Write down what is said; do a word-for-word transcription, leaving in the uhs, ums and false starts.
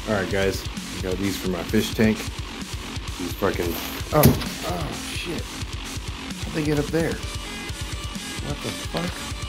Alright guys, I got these for my fish tank. These fucking... Oh, oh shit. How'd they get up there? What the fuck?